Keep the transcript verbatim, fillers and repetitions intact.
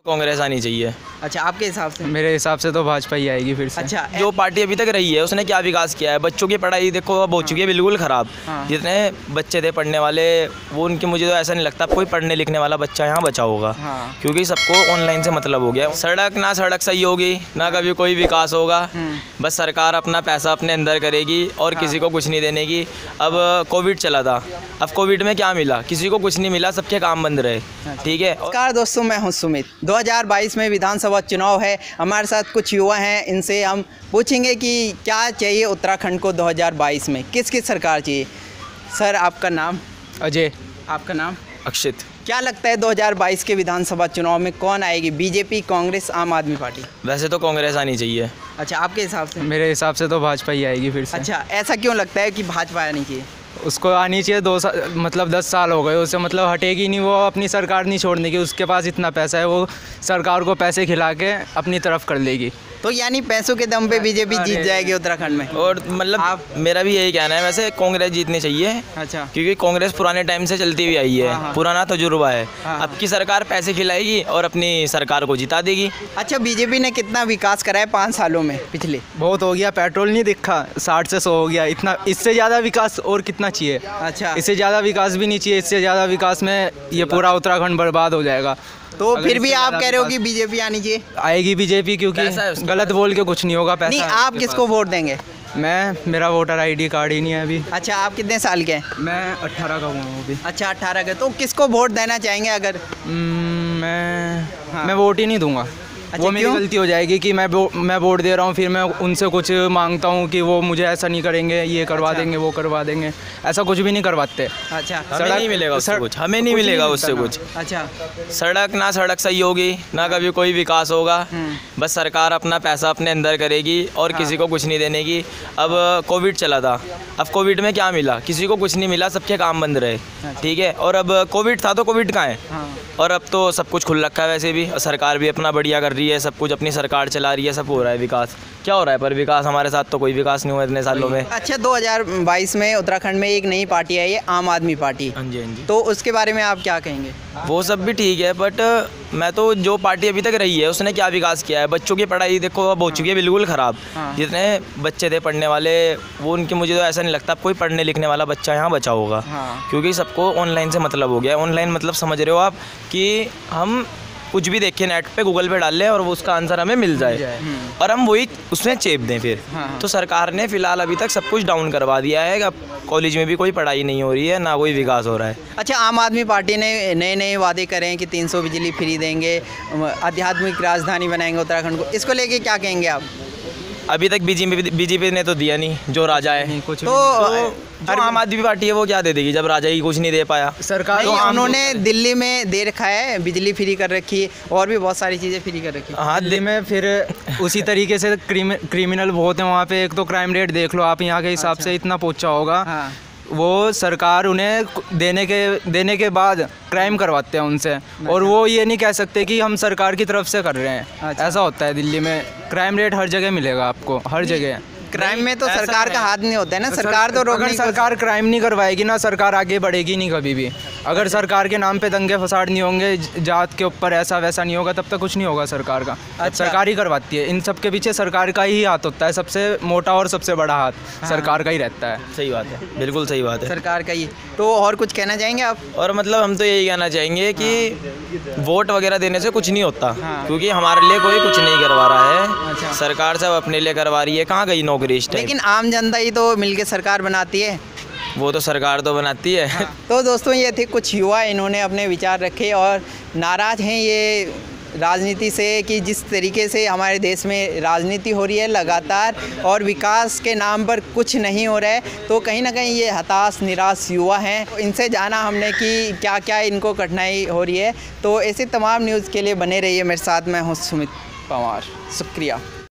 कांग्रेस आनी चाहिए। अच्छा, आपके हिसाब से? मेरे हिसाब से तो भाजपा ही आएगी फिर से। अच्छा, जो पार्टी अभी तक रही है उसने क्या विकास किया है? बच्चों की पढ़ाई देखो अब हो चुकी है बिल्कुल ख़राब। हाँ। जितने बच्चे थे पढ़ने वाले वो उनकी, मुझे तो ऐसा नहीं लगता कोई पढ़ने लिखने वाला बच्चा यहाँ बचा होगा। हाँ। क्योंकि सबको ऑनलाइन से मतलब हो गया। सड़क ना सड़क सही होगी ना कभी कोई विकास होगा। बस सरकार अपना पैसा अपने अंदर करेगी और हाँ। किसी को कुछ नहीं देने की। अब कोविड चला था, अब कोविड में क्या मिला? किसी को कुछ नहीं मिला, सबके काम बंद रहे। ठीक है। नमस्कार दोस्तों, मैं हूं सुमित। दो हज़ार बाईस में विधानसभा चुनाव है। हमारे साथ कुछ युवा हैं, इनसे हम पूछेंगे कि क्या चाहिए उत्तराखंड को दो हज़ार बाईस में, किस किस सरकार चाहिए। सर, आपका नाम? अजय। आपका नाम? अक्षित। क्या लगता है दो हज़ार बाईस के विधानसभा चुनाव में कौन आएगी? बीजेपी, कांग्रेस, आम आदमी पार्टी? वैसे तो कांग्रेस आनी चाहिए। अच्छा, आपके हिसाब से? मेरे हिसाब से तो भाजपा ही आएगी फिर से। अच्छा, ऐसा क्यों लगता है कि भाजपा आनी चाहिए? उसको आनी चाहिए। दो साल मतलब दस साल हो गए उसे, मतलब हटेगी नहीं वो, अपनी सरकार नहीं छोड़ने की। उसके पास इतना पैसा है, वो सरकार को पैसे खिला के अपनी तरफ कर लेगी। तो यानी पैसों के दम पे बीजेपी जीत जाएगी उत्तराखंड में? और मतलब आप? मेरा भी यही कहना है, वैसे कांग्रेस जीतनी चाहिए। अच्छा। क्योंकि कांग्रेस पुराने टाइम से चलती हुई आई है। हाँ, हाँ। पुराना तजुर्बा है। हाँ, अब की सरकार पैसे खिलाएगी और अपनी सरकार को जिता देगी। अच्छा, बीजेपी ने कितना विकास करा है पाँच सालों में पिछले? बहुत हो गया। पेट्रोल नहीं दिखा, साठ से सौ हो गया। इतना, इससे ज़्यादा विकास और कितना चाहिए? अच्छा। इससे ज़्यादा विकास भी नहीं चाहिए। इससे ज़्यादा विकास में ये पूरा उत्तराखंड बर्बाद हो जाएगा। तो फिर भी आप कह रहे हो कि बीजेपी आनी चाहिए? आएगी बीजेपी, क्योंकि पैसा है उसके गलत बोल के कुछ नहीं होगा। पैसा नहीं, है आप उसके किसको वोट देंगे? पास। मैं, मेरा वोटर आईडी कार्ड ही नहीं है अभी। अच्छा, आप कितने साल के हैं? मैं अट्ठारह का हुआ हूँ अभी। अच्छा, अट्ठारह के। तो किसको वोट देना चाहेंगे अगर? हम्म, मैं हाँ। मैं वोट ही नहीं दूंगा। अच्छा, वो मेरी क्यों? गलती हो जाएगी कि मैं वो मैं वोट दे रहा हूँ, फिर मैं उनसे कुछ मांगता हूँ कि वो मुझे ऐसा नहीं करेंगे, ये करवा अच्छा। देंगे, वो करवा देंगे। ऐसा कुछ भी नहीं करवाते। अच्छा। हमें नहीं मिलेगा उससे सड़क- कुछ, हमें नहीं कुछ मिलेगा नहीं उससे मिलता कुछ। अच्छा। सड़क ना सड़क सही होगी ना कभी कोई विकास होगा। बस सरकार अपना पैसा अपने अंदर करेगी और हाँ। किसी को कुछ नहीं देने की। अब कोविड चला था, अब कोविड में क्या मिला? किसी को कुछ नहीं मिला, सबके काम बंद रहे। ठीक है। और अब कोविड था तो कोविड कहाँ है? हाँ। और अब तो सब कुछ खुल रखा है वैसे भी, और सरकार भी अपना बढ़िया कर रही है, सब कुछ अपनी सरकार चला रही है, सब हो रहा है विकास। क्या हो रहा है? पर विकास हमारे साथ तो कोई विकास नहीं हुआ इतने सालों में। अच्छा, दो हज़ार बाईस में उत्तराखंड में एक नई पार्टी आई है, आम आदमी पार्टी। हाँ जी, हाँ जी। तो उसके बारे में आप क्या कहेंगे? वो सब भी ठीक है, बट मैं तो जो पार्टी अभी तक रही है उसने क्या विकास किया है? बच्चों की पढ़ाई देखो अब हो चुकी है बिल्कुल ख़राब। हाँ। जितने बच्चे थे पढ़ने वाले वो उनकी, मुझे तो ऐसा नहीं लगता कोई पढ़ने लिखने वाला बच्चा यहाँ बचा होगा। हाँ। क्योंकि सबको ऑनलाइन से मतलब हो गया। ऑनलाइन मतलब समझ रहे हो आप कि हम कुछ भी देखें नेट पे, गूगल पे डाल लें और वो उसका आंसर हमें मिल जाए और हम वही उसमें चेप दें फिर। हाँ। तो सरकार ने फिलहाल अभी तक सब कुछ डाउन करवा दिया है। अब कॉलेज में भी कोई पढ़ाई नहीं हो रही है, ना कोई विकास हो रहा है। अच्छा, आम आदमी पार्टी ने नए नए वादे करे हैं कि तीन सौ बिजली फ्री देंगे, आध्यात्मिक राजधानी बनाएंगे उत्तराखंड को। इसको लेके क्या कहेंगे आप? अभी तक बीजेपी बीजेपी ने तो दिया नहीं, जो राजा है। कुछ तो जो आम आदमी पार्टी है वो क्या दे देगी जब राजा ही कुछ नहीं दे पाया? सरकार नहीं, उन्होंने दिल्ली में दे रखा है, बिजली फ्री कर रखी है और भी बहुत सारी चीज़ें फ्री कर रखी है। हाँ, दिल्ली में फिर उसी तरीके से क्रिमि, क्रिमिनल बहुत हैं वहाँ पे। एक तो क्राइम रेट देख लो आप, यहाँ के हिसाब अच्छा। से इतना पहुँचा होगा। हाँ। वो सरकार उन्हें देने के देने के बाद क्राइम करवाते हैं उनसे, और वो ये नहीं कह सकते कि हम सरकार की तरफ से कर रहे हैं। अच्छा। ऐसा होता है दिल्ली में। क्राइम रेट हर जगह मिलेगा आपको, हर जगह। क्राइम में तो ऐसा सरकार का है। हाथ नहीं होता है ना, सरकार तो अगर रोकने की सरकार क्राइम नहीं करवाएगी ना, सरकार आगे बढ़ेगी नहीं कभी भी। अगर सरकार के नाम पे दंगे फसाद नहीं होंगे, ज- जात के ऊपर ऐसा वैसा नहीं होगा, तब तक कुछ नहीं होगा सरकार का। अच्छा। सरकार ही करवाती है। इन सब के पीछे सरकार का ही हाथ होता है। सबसे मोटा और सबसे बड़ा हाथ सरकार का ही रहता है। सही बात है, बिल्कुल सही बात है। सरकार का ही। तो और कुछ कहना चाहेंगे आप? और मतलब हम तो यही कहना चाहेंगे कि वोट वगैरह देने से कुछ नहीं होता। हाँ। क्योंकि हमारे लिए कोई कुछ नहीं करवा रहा है। अच्छा। सरकार सब अपने लिए करवा रही है। कहाँ गई नौकरी इस टाइम? लेकिन आम जनता ही तो मिलके सरकार बनाती है। वो तो सरकार तो बनाती है। तो दोस्तों, ये थे कुछ युवा, इन्होंने अपने विचार रखे और नाराज़ हैं ये राजनीति से कि जिस तरीके से हमारे देश में राजनीति हो रही है लगातार और विकास के नाम पर कुछ नहीं हो रहा है। तो कहीं ना कहीं ये हताश निराश युवा हैं। इनसे जाना हमने कि क्या क्या इनको कठिनाई हो रही है। तो ऐसे तमाम न्यूज़ के लिए बने रहिए मेरे साथ। मैं हूँ सुमित पवार। शुक्रिया।